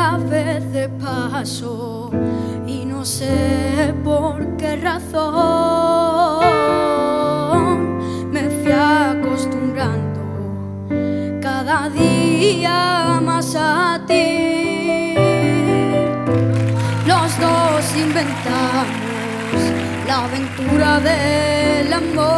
a veces paso y no sé por qué razón me fui acostumbrando cada día más a ti. Los dos inventamos la aventura del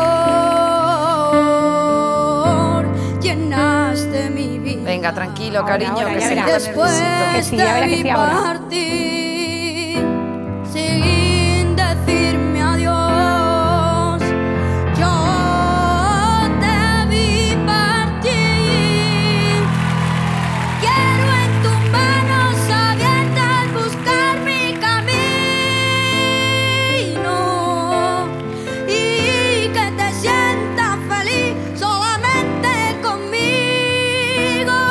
amor. Llenaste mi vida. Venga, tranquilo, cariño, ahora, que ya se verás. Después Que sí, ya verás que sí ahora. partir sin decirme adiós. Yo te vi partir. Quiero en tus manos abiertas buscar mi camino y que te sientas feliz solamente conmigo.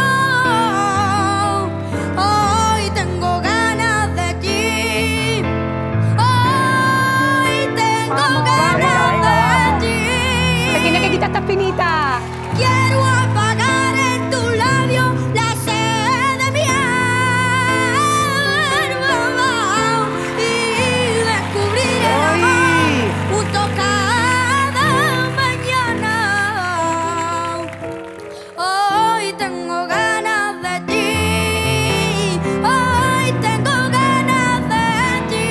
Hoy tengo ganas de ti. Hoy tengo ganas de ti. Se tiene que quitar esta espinita. Quiero apagar en tu labio la sed de mi alma y descubrir el amor junto cada mañana. Hoy tengo ganas de ti. Hoy tengo ganas de ti.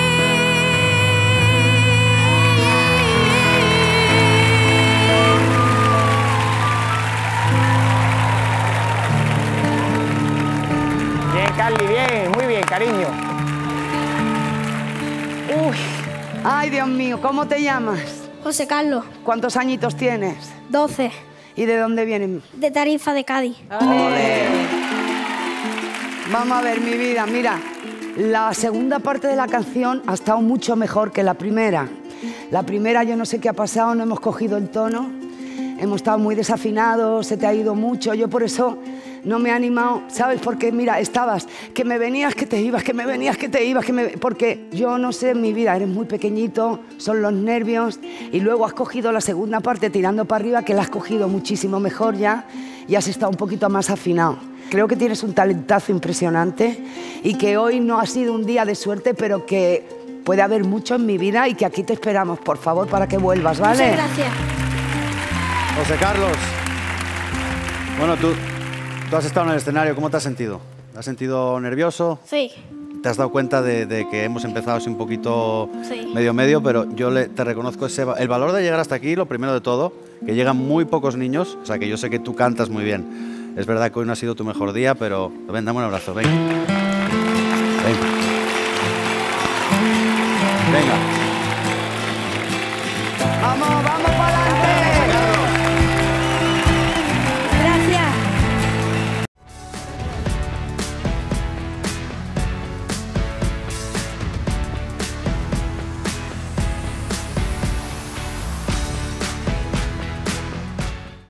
Bien, Carly, bien, muy bien, cariño. Uy, ay, Dios mío, ¿cómo te llamas? José Carlos, ¿Cuántos añitos tienes? 12, ¿Y de dónde vienen? de Tarifa de Cádiz. Vamos a ver, mi vida, mira, la segunda parte de la canción ha estado mucho mejor que la primera. La primera yo no sé qué ha pasado, no hemos cogido el tono, hemos estado muy desafinados, se te ha ido mucho, yo por eso no me he animado, ¿sabes? Porque mira, estabas, que me venías, que te ibas, que me venías, que te ibas, porque yo no sé, mi vida, eres muy pequeñito, son los nervios, y luego has cogido la segunda parte tirando para arriba, que la has cogido muchísimo mejor ya, y has estado un poquito más afinado. Creo que tienes un talentazo impresionante y que hoy no ha sido un día de suerte, pero que puede haber mucho en mi vida y que aquí te esperamos, por favor, para que vuelvas, ¿vale? Muchas gracias. José Carlos, bueno, tú has estado en el escenario, ¿cómo te has sentido? ¿Te has sentido nervioso? Sí, ¿Te has dado cuenta de que hemos empezado así un poquito Sí. medio, pero yo te reconozco el valor de llegar hasta aquí, lo primero de todo, que llegan muy pocos niños, o sea que yo sé que tú cantas muy bien. Es verdad que hoy no ha sido tu mejor día, pero ven, dame un abrazo, ven. Ven. Venga.